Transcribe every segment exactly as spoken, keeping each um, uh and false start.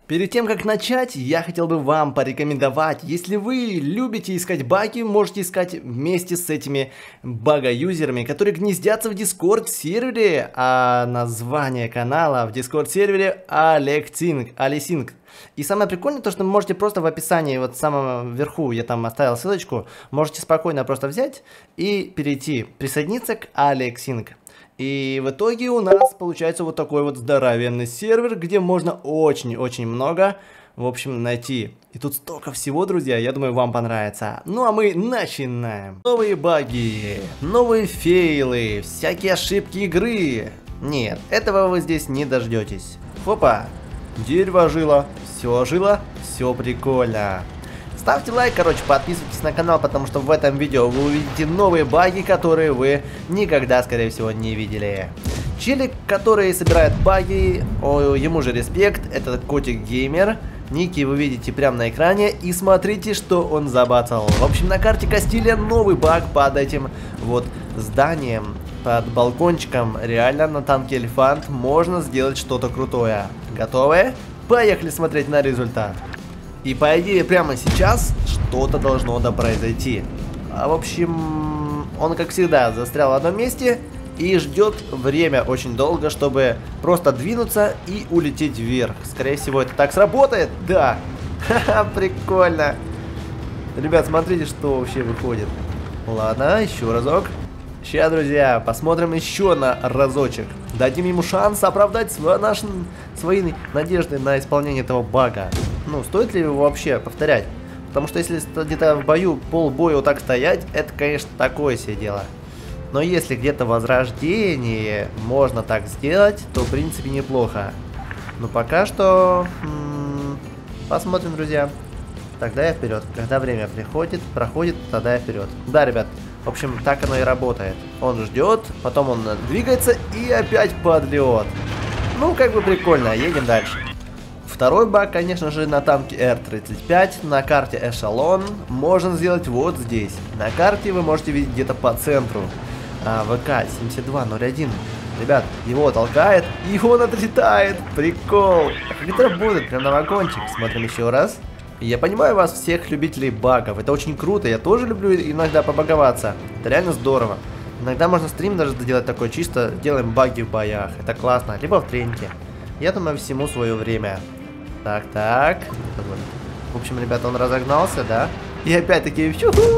Перед тем, как начать, я хотел бы вам порекомендовать, если вы любите искать баги, можете искать вместе с этими бага-юзерами, которые гнездятся в Discord сервере, а название канала в Discord сервере Алексинг, Алисинг. И самое прикольное то, что вы можете просто в описании, вот в самом верху, я там оставил ссылочку, можете спокойно просто взять и перейти, присоединиться к Алексинг. И в итоге у нас получается вот такой вот здоровенный сервер, где можно очень-очень много, в общем, найти. И тут столько всего, друзья, я думаю, вам понравится. Ну а мы начинаем. Новые баги, новые фейлы, всякие ошибки игры. Нет, этого вы здесь не дождетесь. Хопа, дерево ожило, все ожило, все прикольно. Ставьте лайк, короче, подписывайтесь на канал, потому что в этом видео вы увидите новые баги, которые вы никогда, скорее всего, не видели. Челик, который собирает баги, о, ему же респект, это Котик Геймер. Ники вы видите прямо на экране, и смотрите, что он забацал. В общем, на карте Кастилия новый баг под этим вот зданием, под балкончиком. Реально на танке Элефант можно сделать что-то крутое. Готовы? Поехали смотреть на результат. И по идее прямо сейчас что-то должно да произойти. А в общем, он как всегда застрял в одном месте и ждет время очень долго, чтобы просто двинуться и улететь вверх. Скорее всего это так сработает. Да. Ха-ха, прикольно. Ребят, смотрите, что вообще выходит. Ладно, еще разок. Сейчас, друзья, посмотрим еще на разочек. Дадим ему шанс оправдать наши, свои надежды на исполнение этого бага. Ну, стоит ли его вообще повторять? Потому что если где-то в бою полбоя вот так стоять, это, конечно, такое себе дело. Но если где-то в возрождении можно так сделать, то, в принципе, неплохо. Но пока что... М-м, посмотрим, друзья. Тогда я вперед. Когда время приходит, проходит, тогда я вперед. Да, ребят. В общем, так оно и работает. Он ждет, потом он двигается и опять подлет. Ну, как бы прикольно. Едем дальше. Второй баг, конечно же, на танке эр тридцать пять, на карте Эшелон, можно сделать вот здесь. На карте вы можете видеть где-то по центру. А, ВК семьдесят два ноль один. Ребят, его толкает, и он отлетает. Прикол. Как это работает? Прям на вагончик. Смотрим еще раз. Я понимаю вас, всех любителей багов. Это очень круто. Я тоже люблю иногда побаговаться. Это реально здорово. Иногда можно стрим даже сделать такой, чисто делаем баги в боях. Это классно. Либо в тренинге. Я думаю, всему свое время. Так, так. В общем, ребята, он разогнался, да? И опять-таки...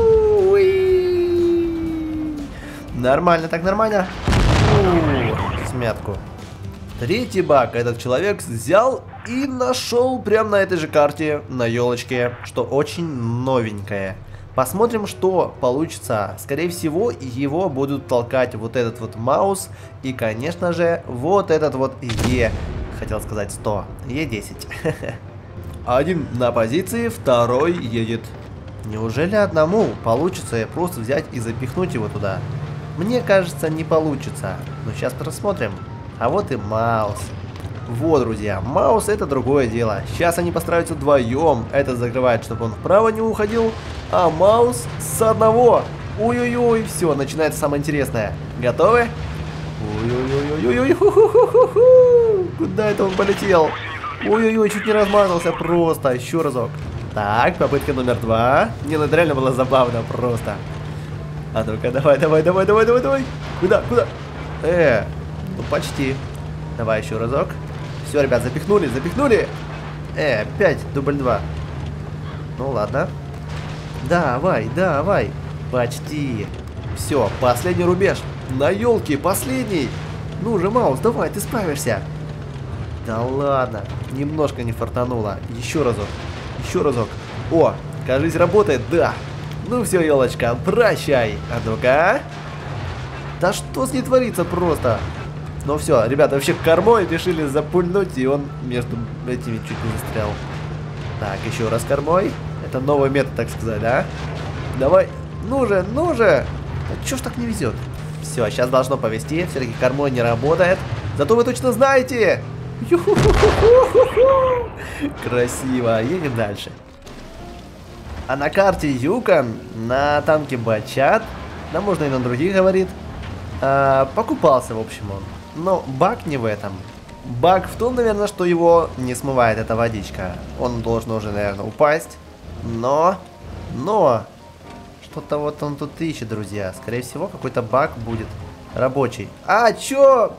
Нормально, так нормально. Смятку. Третий баг. Этот человек взял и нашел прямо на этой же карте, на елочке, что очень новенькое. Посмотрим, что получится. Скорее всего, его будут толкать вот этот вот маус и, конечно же, вот этот вот Е. Хотел сказать сто. Е десять. Один на позиции, второй едет. Неужели одному получится просто взять и запихнуть его туда? Мне кажется, не получится. Но сейчас рассмотрим. А вот и маус. Вот, друзья, маус это другое дело. Сейчас они постараются вдвоем. Это закрывает, чтобы он вправо не уходил. А маус с одного. Ой-ой-ой, все, начинается самое интересное. Готовы? Ой-ой-ой-ой-ой-ой. Куда это он полетел? Ой-ой-ой, чуть не размазался просто. Еще разок. Так, попытка номер два. Не, ну это реально было забавно просто. А ну-ка, давай, давай, давай, давай, давай, давай. Куда, куда? Э, ну почти. Давай еще разок. Все, ребят, запихнули, запихнули. Э, опять дубль два. Ну ладно. Давай, давай. Почти. Все, последний рубеж. На елке, последний. Ну же, маус, давай, ты справишься. Да ладно, немножко не фартануло. Еще разок, еще разок. О, кажись, работает, да. Ну все, елочка, прощай. А ну-ка. Да что с ней творится просто? Ну все, ребята, вообще кормой решили запульнуть, и он между этими чуть не застрял. Так, еще раз кормой. Это новый метод, так сказать, да? Давай, ну же, ну же. Да чё ж так не везет? Все, сейчас должно повезти. Все-таки кормой не работает. Зато вы точно знаете. Красиво. Едем дальше. А на карте Юка, на танке Бачат, да можно и на других говорит, а, покупался, в общем, он. Но баг не в этом. Баг в том, наверное, что его не смывает эта водичка. Он должен уже, наверное, упасть. Но, но, что-то вот он тут ищет, друзья. Скорее всего, какой-то баг будет рабочий. А, чё?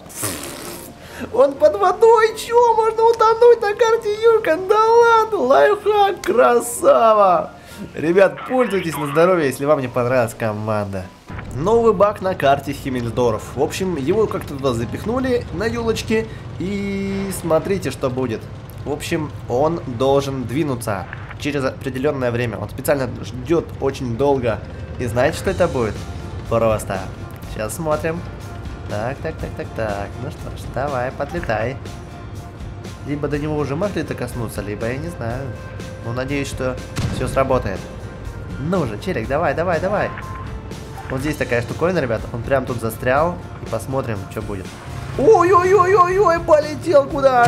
Он под водой, чё? Можно утонуть на карте Юркан? Да ладно, лайфхак, красава! Ребят, пользуйтесь на здоровье, если вам не понравилась команда. Новый баг на карте Химмельсдорф. В общем, его как-то туда запихнули на елочке. И смотрите, что будет. В общем, он должен двинуться через определенное время. Он специально ждет очень долго. И знаете, что это будет? Просто. Сейчас смотрим. Так, так, так, так, так. Ну что ж, давай, подлетай. Либо до него уже могли докоснуться, либо я не знаю. Ну, надеюсь, что все сработает. Ну же, челик, давай, давай, давай. Вот здесь такая штуковина, ребята. Он прям тут застрял. И посмотрим, что будет. Ой-ой-ой-ой-ой, полетел куда?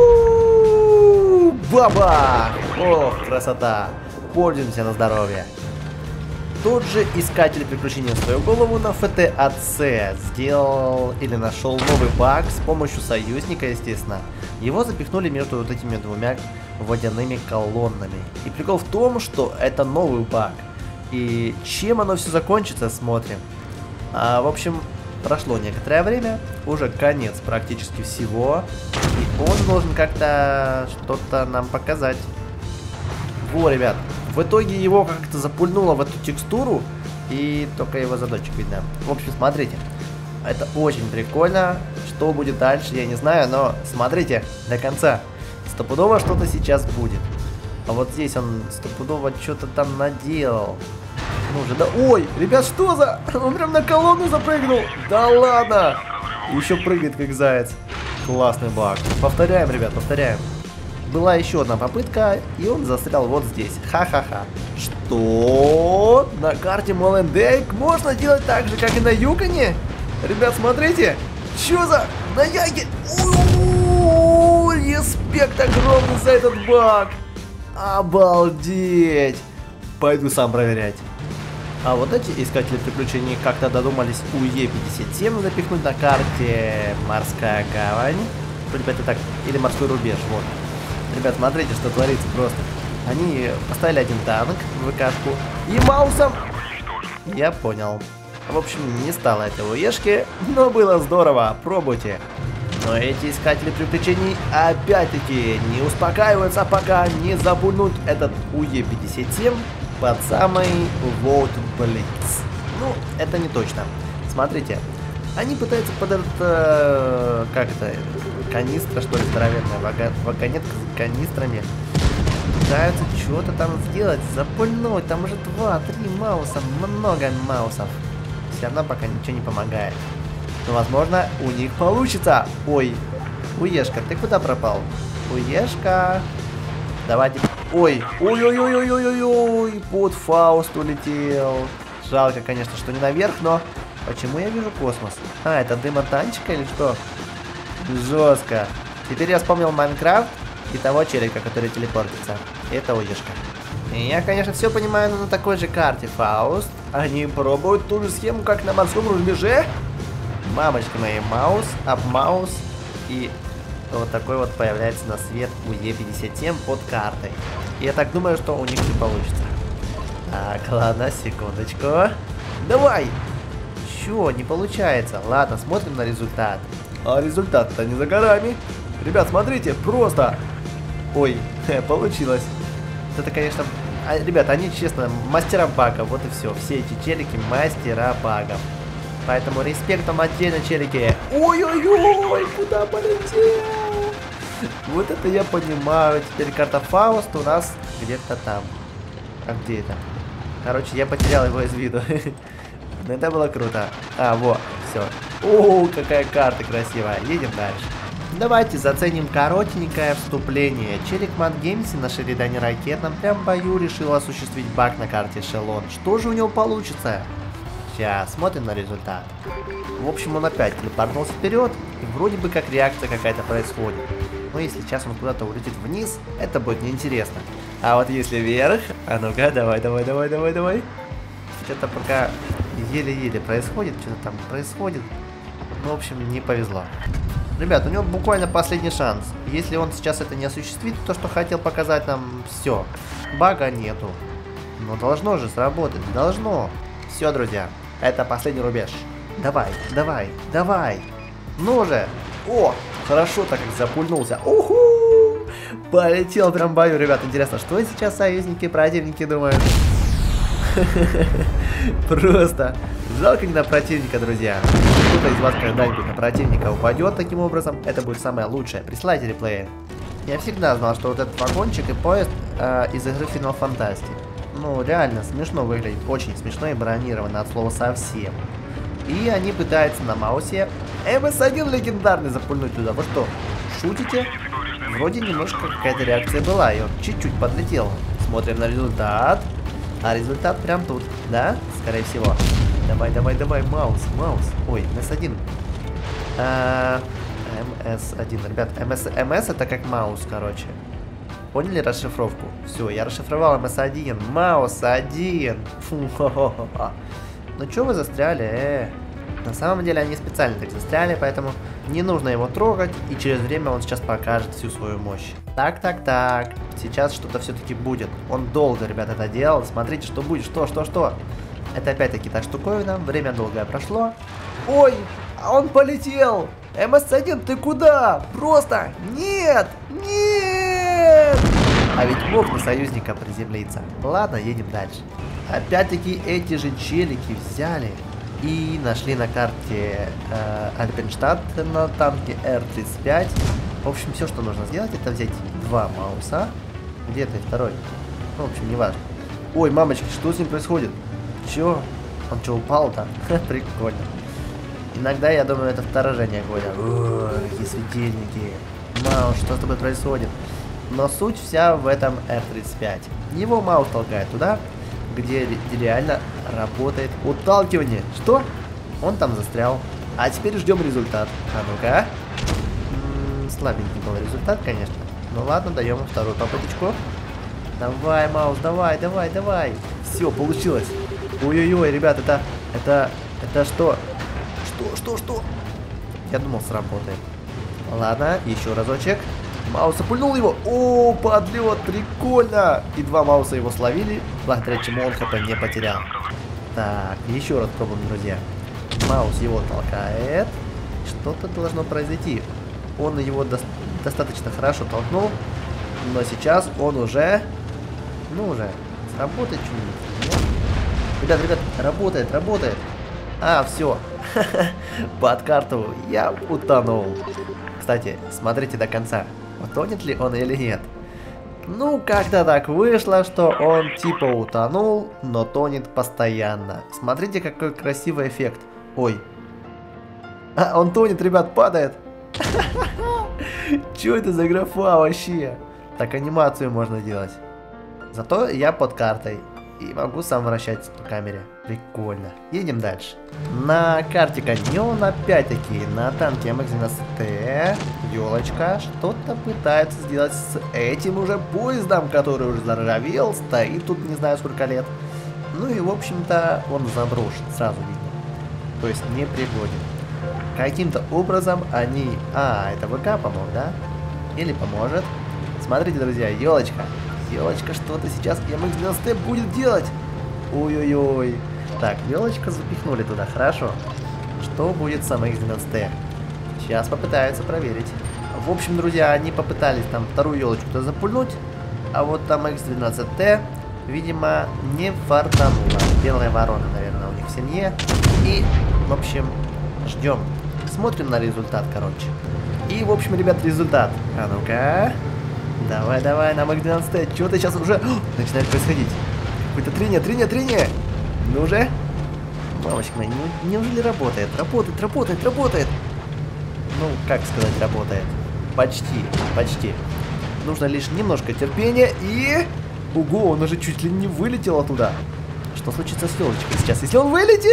Юху! Баба! Ох, красота! Пользуемся на здоровье. Тот же искатель приключений в свою голову на эф тэ а цэ сделал или нашел новый баг с помощью союзника, естественно. Его запихнули между вот этими двумя водяными колоннами. И прикол в том, что это новый баг. И чем оно все закончится, смотрим. А, в общем, прошло некоторое время, уже конец практически всего. И он должен как-то что-то нам показать. Во, ребят, в итоге его как-то запульнуло в эту текстуру, и только его задочек видно. В общем, смотрите, это очень прикольно. Что будет дальше, я не знаю, но смотрите до конца. Стопудово что-то сейчас будет. А вот здесь он стопудово что-то там наделал. Ну же, да... Ой, ребят, что за... Он прям на колонну запрыгнул. Да ладно. Еще прыгает, как заяц. Классный баг. Повторяем, ребят, повторяем. Была еще одна попытка, и он застрял вот здесь. Ха-ха-ха. Что? На карте Молендейк можно делать так же, как и на Юконе? Ребят, смотрите. Что за... На Яге... Респект огромный за этот баг. Обалдеть. Пойду сам проверять. А вот эти искатели приключений как-то додумались у Е пятьдесят семь запихнуть на карте Морская гавань. Ребят, это так, или Морской рубеж, вот. Ребят, смотрите, что творится просто. Они поставили один танк в ВКшку и маусом... Я понял. В общем, не стало этого ешки, но было здорово, пробуйте. Но эти искатели приключений опять-таки не успокаиваются, пока не запульнут этот У Е пятьдесят семь под самый Vote Blitz. Ну, это не точно. Смотрите, они пытаются под это... Как это? Канистра, что ли, здоровенная, вага... вагонетка с канистрами. Пытаются что-то там сделать, запульнуть. Там уже два-три мауса, много маусов. Все равно пока ничего не помогает. Но, возможно, у них получится. Ой, Уешка, ты куда пропал? Уешка. Давайте. Ой, ой-ой-ой-ой-ой-ой, под Фауст улетел. Жалко, конечно, что не наверх, но... Почему я вижу космос? А, это дым от танчика или что? Жестко. Теперь я вспомнил Майнкрафт и того челика, который телепортится. Это Уешка. И я, конечно, все понимаю, но на такой же карте Фауст они пробуют ту же схему, как на морском рубеже. Мамочки мои, маус, обмаус, и вот такой вот появляется на свет У Е пятьдесят семь под картой. И я так думаю, что у них не получится. Так, ладно, секундочку. Давай! Чё, не получается? Ладно, смотрим на результат. А результат-то не за горами. Ребят, смотрите, просто... Ой, получилось. Это, конечно... А, ребят, они, честно, мастера багов, вот и все. Все эти челики мастера багов. Поэтому респект вам отдельно, челики. Ой-ой-ой, куда полетел? Вот это я понимаю. Теперь карта Фауст у нас где-то там. А где это? Короче, я потерял его из виду. Но это было круто. А, вот, все. О, какая карта красивая. Едем дальше. Давайте заценим коротенькое вступление. Челик Мат Геймси на Шеридане ракетном прям бою решил осуществить баг на карте Эшелон. Что же у него получится? Сейчас смотрим на результат. В общем, он опять телепортнулся вперед, и вроде бы как реакция какая-то происходит. Но если сейчас он куда-то улетит вниз, это будет неинтересно. А вот если вверх, а ну-ка, давай, давай, давай, давай, давай. Что-то пока еле-еле происходит, что-то там происходит. Ну, в общем, не повезло. Ребят, у него буквально последний шанс. Если он сейчас это не осуществит, то, что хотел показать нам, все. Бага нету. Но должно же сработать, должно. Все, друзья, это последний рубеж. Давай, давай, давай. Ну же. О, хорошо так как запульнулся. Уху! Полетел прям в бою, ребят. Интересно, что сейчас союзники и противники думают? Просто жалко не на противника, друзья. Кто-то из вас когда-нибудь на противника упадет таким образом, это будет самое лучшее. Присылайте реплеи. Я всегда знал, что вот этот вагончик и поезд э, из игры Final Fantasy. Ну, реально смешно выглядит. Очень смешно и бронировано от слова совсем. И они пытаются на Маусе эм эс один легендарный запульнуть туда. Вы что, шутите? Вроде немножко какая-то реакция была, и он чуть-чуть подлетел. Смотрим на результат. А результат прям тут, да? Скорее всего. Давай, давай, давай, Маус, Маус. Ой, эм эс один. А, эм эс один, ребят, эм эс, эм эс это как Маус, короче. Поняли расшифровку? Все, я расшифровал эм эс один. Маус один. Фу, хо-хо-хо. Ну что вы застряли, э? На самом деле они специально так застряли, поэтому не нужно его трогать, и через время он сейчас покажет всю свою мощь. Так, так, так. Сейчас что-то все-таки будет. Он долго, ребят, это делал. Смотрите, что будет. Что, что, что? Это опять-таки та штуковина. Время долгое прошло. Ой, а он полетел! эм эс один, ты куда? Просто нет! Нет! А ведь мог на союзника приземлиться. Ладно, едем дальше. Опять-таки эти же челики взяли и нашли на карте э, Альпенштадт на танке эр тридцать пять. В общем, все, что нужно сделать, это взять два Мауса. Где ты второй? Ну, в общем, не важно. Ой, мамочки, что с ним происходит? Чё? Он что, упал там? Прикольно. Иногда я думаю, это вторжение какое-то. Ой, какие светильники. Маус, что с тобой происходит? Но суть вся в этом эр тридцать пять. Его Маус толкает туда, где, где реально работает уталкивание. Что? Он там застрял. А теперь ждем результат. А ну-ка. М-м, слабенький был результат, конечно. Ну ладно, даем вторую попыточку. Давай, Маус, давай, давай, давай. Все, получилось. Ой-ой-ой, ребят, это... Это... Это что? Что, что, что? Я думал, сработает. Ладно, еще разочек. Маус опульнул его. О, подлет, прикольно. И два Мауса его словили, благодаря чему он хп не потерял. Так, еще раз пробуем, друзья. Маус его толкает. Что-то должно произойти. Он его до достаточно хорошо толкнул. Но сейчас он уже... Ну, уже сработает что-нибудь. Ребят, ребят, работает, работает. А, все. Под карту я утонул. Кстати, смотрите до конца. Утонет ли он или нет? Ну, как-то так вышло, что он типа утонул, но тонет постоянно. Смотрите, какой красивый эффект. Ой. А, он тонет, ребят, падает. Чё это за графа вообще? Так анимацию можно делать. Зато я под картой. И могу сам вращать в камере. Прикольно. Едем дальше. На карте Каньон опять-таки на танке эм икс девяносто тэ елочка что-то пытается сделать с этим уже поездом, который уже заржавел, стоит тут не знаю сколько лет. Ну и в общем-то он заброшен, сразу видно. То есть не пригоден. Каким-то образом они... А, это ВК помог, да? Или поможет. Смотрите, друзья, елочка. Елочка что-то сейчас эм икс девяносто тэ будет делать. Ой-ой-ой. Так, елочка запихнули туда, хорошо. Что будет с эм икс девяносто тэ? Сейчас попытаются проверить. В общем, друзья, они попытались там вторую елочку-то запульнуть. А вот эм икс девяносто тэ, видимо, не фартанула. Белая ворона, наверное, у них в семье. И, в общем, ждем. Смотрим на результат, короче. И, в общем, ребят, результат. А ну-ка. Давай, давай, на эм икс девяносто тэ. Что-то сейчас уже О, начинает происходить. Какое-то трение, трение, трение. Ну же. Мамочка моя, не, неужели работает? Работает, работает, работает. Ну, как сказать, работает. Почти, почти. Нужно лишь немножко терпения и... Ого, он уже чуть ли не вылетел оттуда. Что случится с елочкой сейчас, если он вылетит?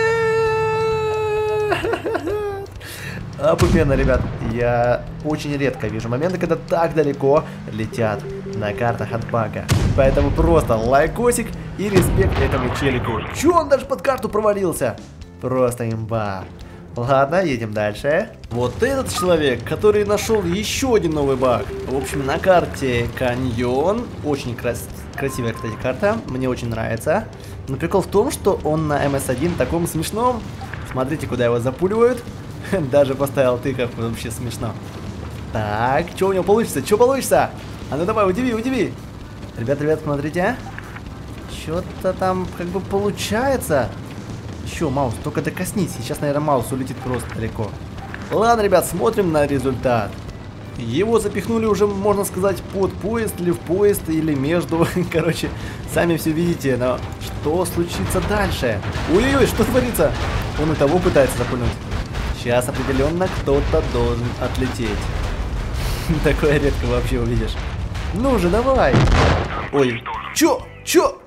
Опупенно, ребят. Я очень редко вижу моменты, когда так далеко летят на картах от бага. Поэтому просто лайкосик и респект этому челику. Чё, он даже под карту провалился? Просто имба. Ладно, едем дальше. Вот этот человек, который нашел еще один новый баг. В общем, на карте каньон. Очень крас красивая, кстати, карта. Мне очень нравится. Но прикол в том, что он на эм эс один таком смешном. Смотрите, куда его запуливают. Даже поставил тыков, вообще смешно. Так, что у него получится? Что получится? А ну давай, удиви, удиви. Ребят, ребят, смотрите. Что-то там как бы получается. Еще, маус, только докоснись. Сейчас, наверное, маус улетит просто далеко. Ладно, ребят, смотрим на результат. Его запихнули уже, можно сказать, под поезд, или в поезд, или между. Короче, сами все видите. Но что случится дальше? Ой-ой-ой, что творится? Он и того пытается запульнуть. Сейчас определенно кто-то должен отлететь. Такое редко вообще увидишь. Ну же, давай. Ой, чё? Чё?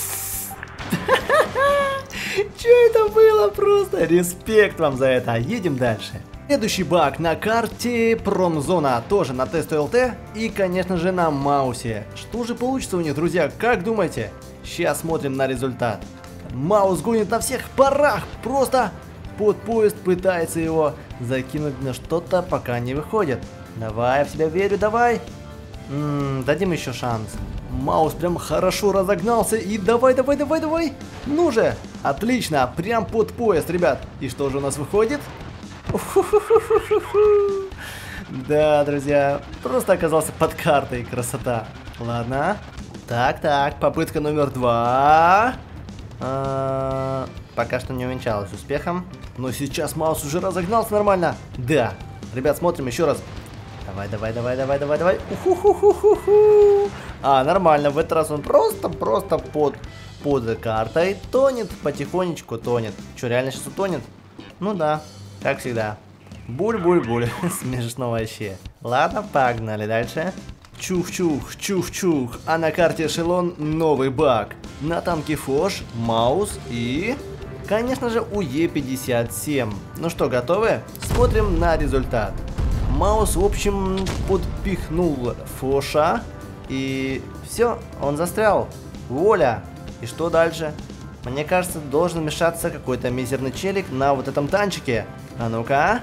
Чё это было просто? Респект вам за это. Едем дальше. Следующий баг на карте Промзона. Тоже на тест эл тэ. И, конечно же, на Маусе. Что же получится у них, друзья? Как думаете? Сейчас смотрим на результат. Маус гонит на всех парах. Просто под поезд пытается его закинуть на что-то, пока не выходит. Давай, я в себя верю, давай. М-м, дадим еще шанс. Маус прям хорошо разогнался. И давай, давай, давай, давай. Ну же. Отлично. Прям под поезд, ребят. И что же у нас выходит? Да, друзья. Просто оказался под картой. Красота. Ладно. Так, так. Попытка номер два. А-а-а, пока что не увенчалась успехом. Но сейчас Маус уже разогнался нормально. Да. Ребят, смотрим еще раз. Давай, давай, давай, давай, давай, давай. Уху-ху-ху-ху-ху. А, нормально. В этот раз он просто-просто под, под картой тонет. Потихонечку тонет. Что, реально сейчас утонет? Ну да, как всегда. Буль-буль-буль. Смешно вообще. Ладно, погнали дальше. Чух-чух, чух-чух. А на карте эшелон новый баг. На танке Фош, Маус и... конечно же, у е пятьдесят семь. Ну что, готовы? Смотрим на результат. Маус, в общем, подпихнул Фоша. И все, он застрял. Воля. И что дальше? Мне кажется, должен вмешаться какой-то мизерный челик на вот этом танчике. А ну-ка.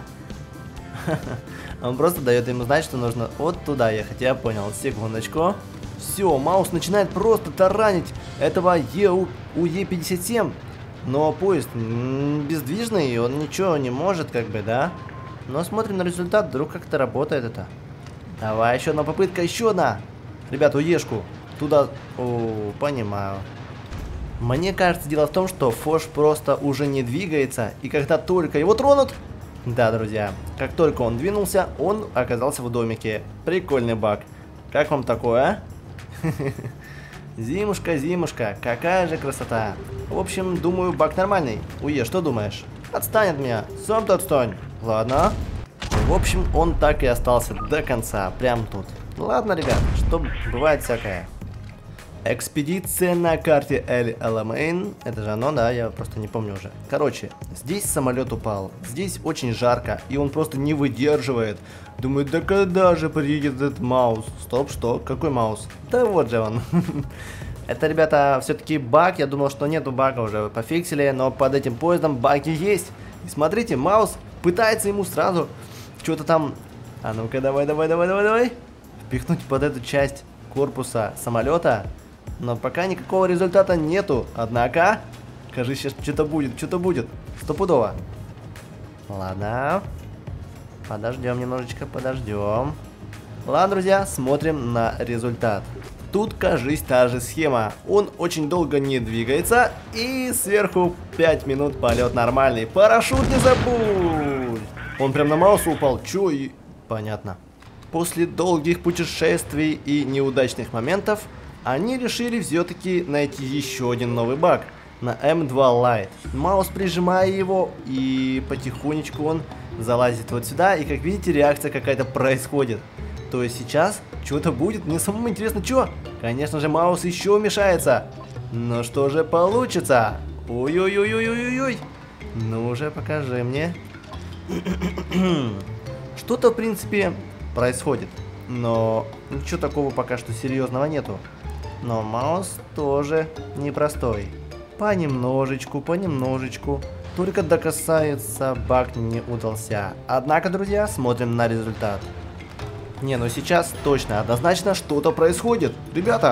Он просто дает ему знать, что нужно вот туда ехать. Я понял, секундочку. Все, Маус начинает просто таранить этого у е пятьдесят семь. Но поезд бездвижный, он ничего не может, как бы, да? Но смотрим на результат, вдруг как-то работает это. Давай, еще одна попытка, еще одна. Ребята, уешку. Туда... О, понимаю. Мне кажется, дело в том, что Фош просто уже не двигается. И когда только его тронут... Да, друзья, как только он двинулся, он оказался в домике. Прикольный баг. Как вам такое, а? Зимушка, зимушка, какая же красота. В общем, думаю, баг нормальный. Уе, что думаешь? Отстань от меня, сам-то отстань. Ладно. В общем, он так и остался до конца, прям тут. Ладно, ребят, что бывает всякое. Экспедиция на карте Эль-Аламейн. Это же оно, да, я просто не помню уже. Короче, здесь самолет упал. Здесь очень жарко, и он просто не выдерживает. Думает, да когда же приедет этот Маус? Стоп, что? Какой Маус? Да вот же он. Это, ребята, все-таки баг. Я думал, что нету бага, уже пофиксили. Но под этим поездом баги есть. И смотрите, Маус пытается ему сразу что-то там... А ну-ка, давай, давай, давай, давай, давай. Впихнуть под эту часть корпуса самолета. Но пока никакого результата нету. Однако, кажется, сейчас что-то будет, что-то будет. Стопудово. Ладно. Подождем немножечко, подождем. Ладно, друзья, смотрим на результат. Тут, кажись, та же схема. Он очень долго не двигается. И сверху пять минут полет нормальный. Парашют не забудь. Он прям на Маусу упал. Чё и... Понятно. После долгих путешествий и неудачных моментов, они решили все-таки найти еще один новый баг на эм два Lite. Маус, прижимая его, и потихонечку он залазит вот сюда, и как видите, реакция какая-то происходит. То есть сейчас что-то будет. Мне самому интересно, что? Конечно же, Маус еще мешается. Но что же получится? Ой-ой-ой-ой-ой-ой. Ну уже покажи мне. Что-то, в принципе, происходит. Но ничего такого пока что серьезного нету. Но Маус тоже непростой. Понемножечку, понемножечку Только докасается, баг не удался. Однако, друзья, смотрим на результат. Не, ну сейчас точно, однозначно что-то происходит. Ребята!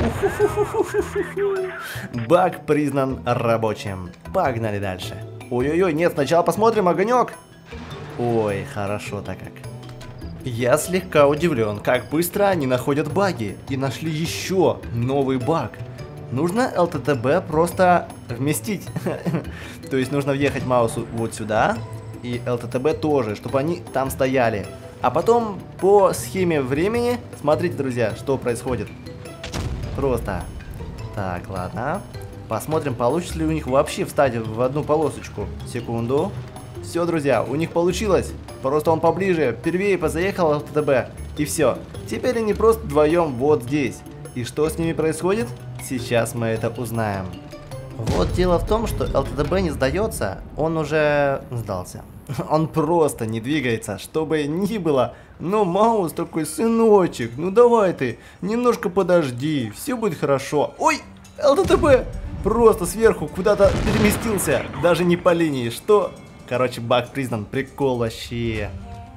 Баг признан рабочим. Погнали дальше. Ой-ой-ой, нет, сначала посмотрим огонек. Ой, хорошо так как. Я слегка удивлен, как быстро они находят баги. И нашли еще новый баг. Нужно эл тэ тэ бэ просто вместить. То есть нужно въехать маусу вот сюда. И эл тэ тэ бэ тоже, чтобы они там стояли. А потом по схеме времени, смотрите, друзья, что происходит. Просто. Так, ладно. Посмотрим, получится ли у них вообще встать в одну полосочку. Секунду. Все, друзья, у них получилось. Просто он поближе, первее позаехал эл тэ тэ бэ. И все. Теперь они просто вдвоем вот здесь. И что с ними происходит? Сейчас мы это узнаем. Вот дело в том, что эл тэ тэ бэ не сдается, он уже сдался. Он просто не двигается, что бы ни было. Но Маус такой: сыночек, ну давай ты, немножко подожди, все будет хорошо. Ой, эл тэ тэ бэ просто сверху куда-то переместился, даже не по линии, что... Короче, баг признан, прикол вообще.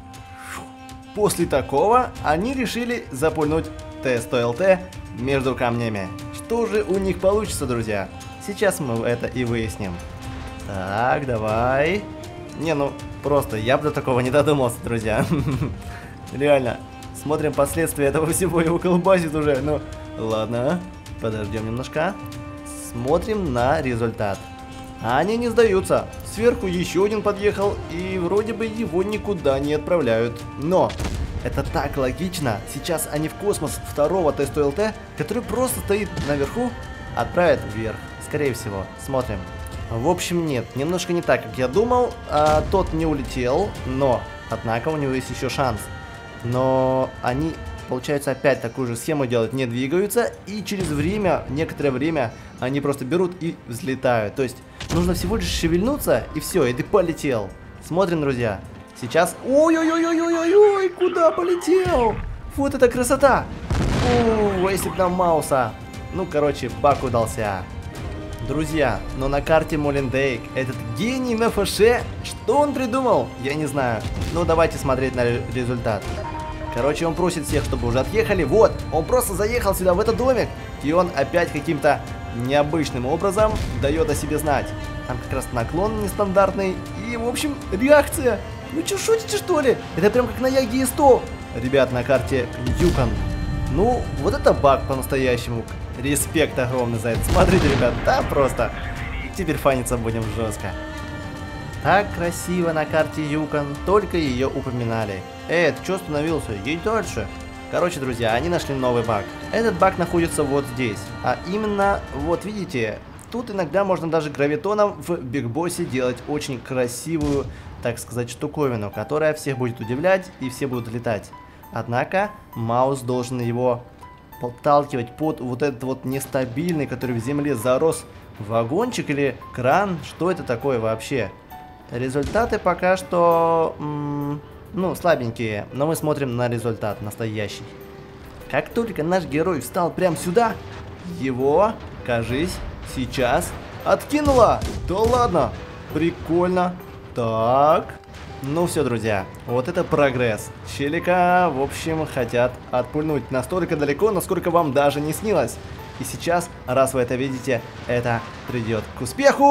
После такого они решили запульнуть тэ сто эл тэ между камнями. Что же у них получится, друзья? Сейчас мы это и выясним. Так, давай. Не, ну, просто я бы до такого не додумался, друзья. Реально. Смотрим последствия этого всего, его колбасит уже. Ну, ладно. Подождем немножко. Смотрим на результат. Они не сдаются. Сверху еще один подъехал, и вроде бы его никуда не отправляют. Но это так логично. Сейчас они в космос второго тэ сто эл тэ, который просто стоит наверху, отправят вверх. Скорее всего. Смотрим. В общем, нет, немножко не так, как я думал. А, тот не улетел, но, однако, у него есть еще шанс. Но они, получается, опять такую же схему делают, не двигаются, и через время, некоторое время, они просто берут и взлетают. То есть, нужно всего лишь шевельнуться, и все, и ты полетел. Смотрим, друзья. Сейчас... Ой-ой-ой-ой-ой-ой, куда полетел? Вот это красота! О, если б нам Мауса. Ну, короче, баг удался. Друзья, но на карте Молендейк этот гений на фаше, что он придумал? Я не знаю. Ну, давайте смотреть на результат. Короче, он просит всех, чтобы уже отъехали. Вот, он просто заехал сюда, в этот домик. И он опять каким-то необычным образом дает о себе знать. Там как раз наклон нестандартный. И, в общем, реакция. Ну, что, шутите, что ли? Это прям как на Яге сто. Ребят, на карте Юкон. Ну, вот это баг по-настоящему. Респект огромный за это. Смотрите, ребят, да, просто. Теперь фаниться будем жестко. Так красиво на карте Юкон, только ее упоминали. Эй, ты что остановился? Едь дальше. Короче, друзья, они нашли новый баг. Этот баг находится вот здесь. А именно, вот видите, тут иногда можно даже гравитоном в Биг Боссе делать очень красивую, так сказать, штуковину, которая всех будет удивлять и все будут летать. Однако, Маус должен его подталкивать под вот этот вот нестабильный, который в земле зарос, вагончик или кран. Что это такое вообще? Результаты пока что, ну, слабенькие, но мы смотрим на результат настоящий. Как только наш герой встал прямо сюда, его, кажись, сейчас откинуло. Да ладно, прикольно. Так, ну все, друзья, вот это прогресс. Челика, в общем, хотят отпульнуть настолько далеко, насколько вам даже не снилось. И сейчас, раз вы это видите, это придет к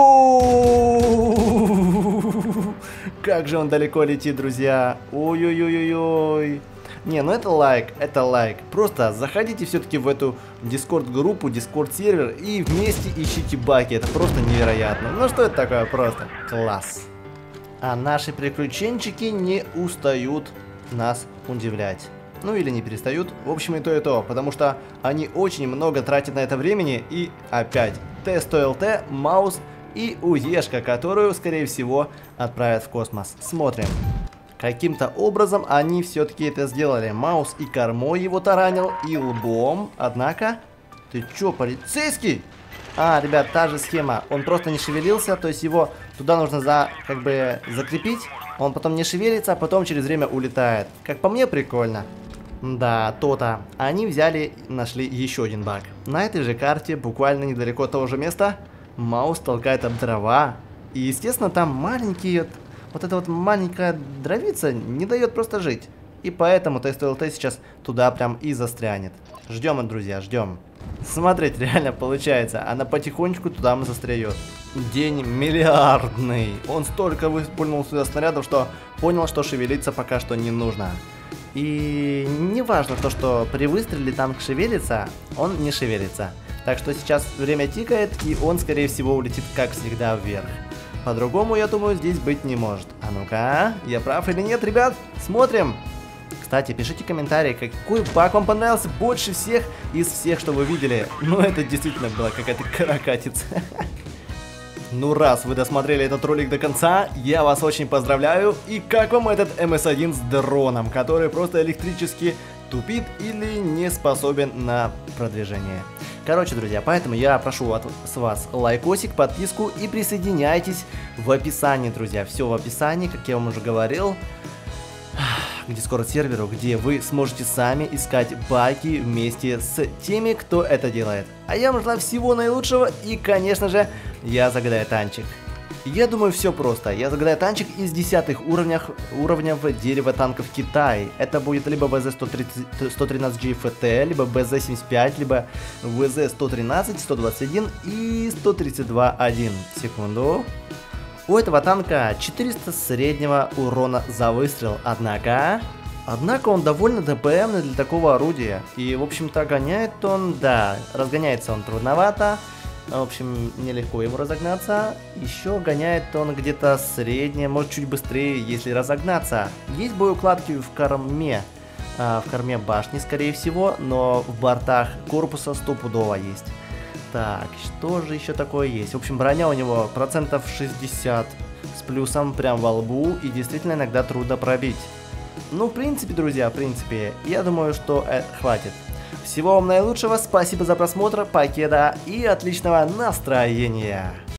успеху. Как же он далеко летит, друзья. Ой-ой-ой-ой-ой. Не, ну это лайк, это лайк. Просто заходите все-таки в эту дискорд-группу, дискорд-сервер и вместе ищите баги. Это просто невероятно. Ну что это такое просто? Класс. А наши приключенчики не устают нас удивлять. Ну или не перестают, в общем и то и то, потому что они очень много тратят на это времени. И опять тэ сто эл тэ, Маус и УЕшка, которую, скорее всего, отправят в космос. Смотрим. Каким-то образом они все-таки это сделали. Маус и кормой его таранил, и лбом. Однако... Ты чё, полицейский? А, ребят, та же схема. Он просто не шевелился, то есть его туда нужно за, как бы, закрепить. Он потом не шевелится, а потом через время улетает. Как по мне, прикольно. Да, то-то. Они взяли и нашли еще один баг. На этой же карте, буквально недалеко от того же места, Маус толкает об дрова И, естественно, там маленький, вот, вот эта вот маленькая дровица не дает просто жить. И поэтому тест эл тэ сейчас туда прям и застрянет. Ждем, друзья, ждем. Смотрите, реально получается. Она потихонечку туда мы застряет. День миллиардный. Он столько выпульнул сюда снарядов, что понял, что шевелиться пока что не нужно. И не важно то, что при выстреле танк шевелится, он не шевелится. Так что сейчас время тикает, и он, скорее всего, улетит, как всегда, вверх. По-другому, я думаю, здесь быть не может. А ну-ка, я прав или нет, ребят? Смотрим! Кстати, пишите комментарии, какой баг вам понравился больше всех из всех, что вы видели. Ну, это действительно была какая-то каракатица. Ну, раз вы досмотрели этот ролик до конца, я вас очень поздравляю. И как вам этот эм эс один с дроном, который просто электрически тупит или не способен на продвижение? Короче, друзья, поэтому я прошу от, с вас лайкосик, подписку и присоединяйтесь в описании, друзья. Все в описании, как я вам уже говорил, к дискорд-серверу, где вы сможете сами искать баги вместе с теми, кто это делает. А я вам желаю всего наилучшего и, конечно же, я загадаю танчик. Я думаю, все просто. Я загадаю танчик из десятых уровнях, уровнев дерева танков Китай. Это будет либо вэ зэ сто тринадцать джи эф тэ, либо бэ зэ семьдесят пять, либо вэ зэ сто тринадцать, сто двадцать один и сто тридцать два один. Секунду. У этого танка четыреста среднего урона за выстрел, однако... Однако он довольно дэ пэ эмный для такого орудия. И, в общем-то, гоняет он, да, разгоняется он трудновато. В общем, нелегко ему разогнаться. Еще гоняет он где-то среднее, может чуть быстрее, если разогнаться. Есть боеукладки в корме, а, в корме башни, скорее всего, но в бортах корпуса стопудово есть. Так, что же еще такое есть? В общем, броня у него процентов шестьдесят с плюсом прям во лбу, и действительно иногда трудно пробить. Ну, в принципе, друзья, в принципе, я думаю, что э, хватит. Всего вам наилучшего, спасибо за просмотр, покеда и отличного настроения!